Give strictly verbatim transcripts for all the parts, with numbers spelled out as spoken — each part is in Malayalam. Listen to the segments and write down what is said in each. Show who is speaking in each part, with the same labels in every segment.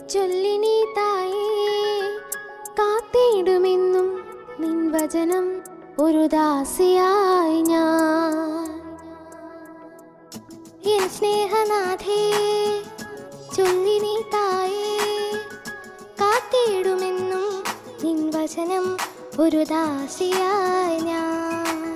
Speaker 1: ചൊല്ലിനി തായേ കാത്തിടുമെന്നും നിൻ വചനം ഒരു ദാസിയായി ഞാൻ. എൻ സ്നേഹനാഥേ ചൊല്ലിനി തായേ കാത്തിടുമെന്നും നിൻ വചനം ഒരു ദാസിയായി ഞാൻ.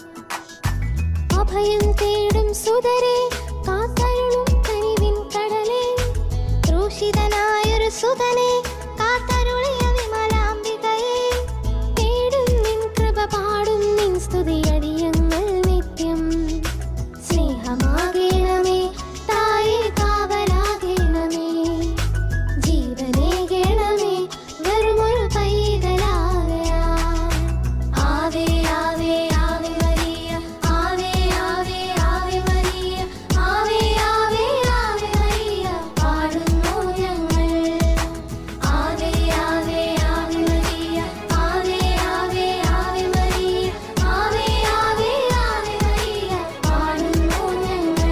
Speaker 1: അഭയം തേടും സുതരേ കാത്തരുളും കനിവിൻ കടലേ, ക്രൂശിതനായൊരു സുതനെ കാത്തരുളിയ വിമലാംബികയെ, തേടും നിൻ കൃപ പാടും നിൻ സ്തുതിയടിയങ്ങൾ നിത്യം. സ്നേഹമാകേണമേ തായേ കാവലാകേണമേ, ജീവനേകേണമേ വെറുമൊരു പൈതലാകയാ. ആവേ ആവേ ആവേ മരിയ, ആവേ ആവേ ആവേ മരിയ, ആവേ ആവേ ആവേ മരിയ പാടുന്നു ഞങ്ങൾ. ആവേ ആവേ ആവേ മരിയ, ആവേ ആവേ ആവേ മരിയ, ആവേ ആവേ ആവേ മരിയ പാടുന്നു ഞങ്ങൾ.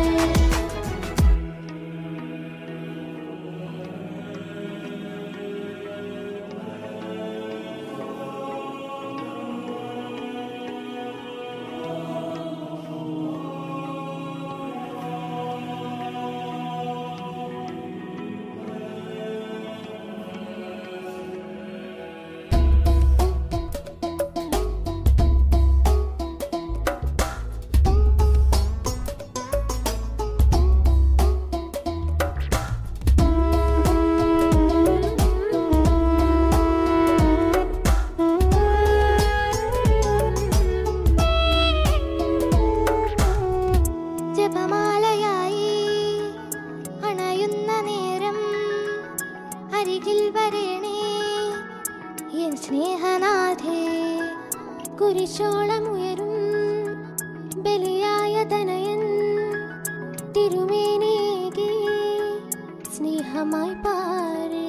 Speaker 1: ജപമാലയായി അണയുന്ന നേരം അരികിൽ വരണേ എൻ സ്നേഹനാഥേ. കുരിശോളമുയരും ബലിയായ തനയൻ തിരുമേനിയേകി സ്നേഹമായി പാരേ.